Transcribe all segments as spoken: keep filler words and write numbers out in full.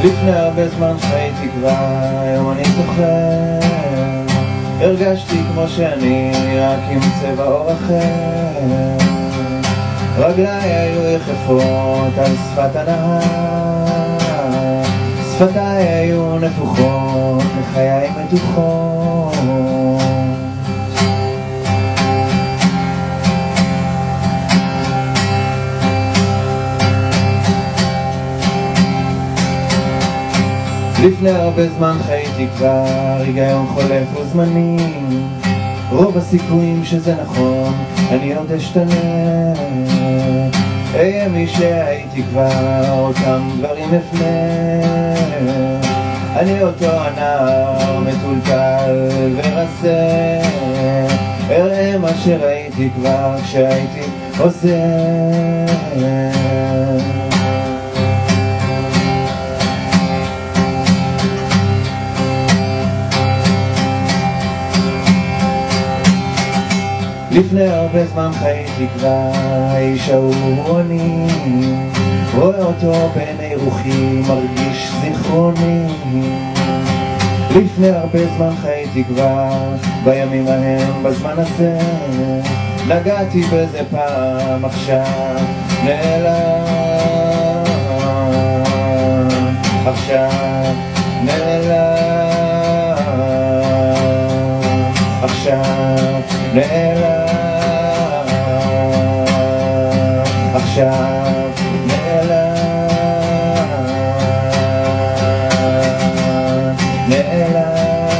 לפני הרבה זמן חייתי כבר, היום אני זוכר, הרגשתי כמו שאני, רק עם צבע אור אחר. רגליי היו יחפות על שפת הנהר, שפתיי היו נפוחות, לחיי מתוחות. לפני הרבה זמן חייתי כבר, היגיון חולף וזמנים, רוב הסיכויים שזה נכון, אני עוד אשתנה. אהיה מי שהייתי כבר, אותם דברים אפנה. אני אותו הנער, מטולטל ורזה, אראה מה שראיתי כבר כשהייתי עושה. לפני הרבה זמן חייתי כבר, האיש ההוא אני, רואה אותו בעיני רוחי, מרגיש זיכרוני. לפני הרבה זמן חייתי כבר, בימים ההם, בזמן הזה, נגעתי בזה פעם, עכשיו נעלם, עכשיו נעלם, עכשיו נעלם, עכשיו נעלם, נעלם.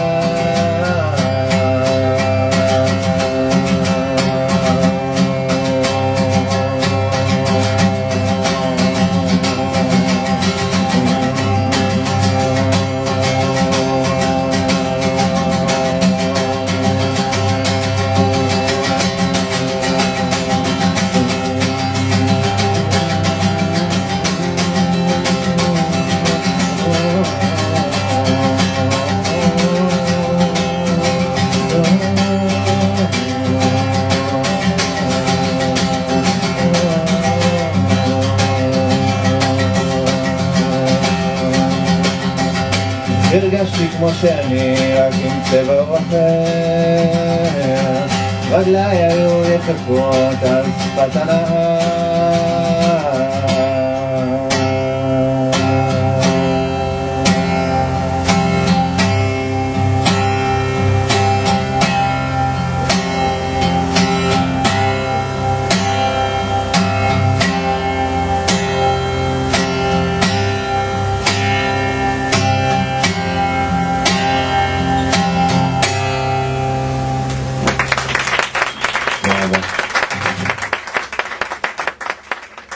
הרגשתי כמו שאני, רק עם צבע אור אחר. רגליי היו יחפות על שפת הנהר,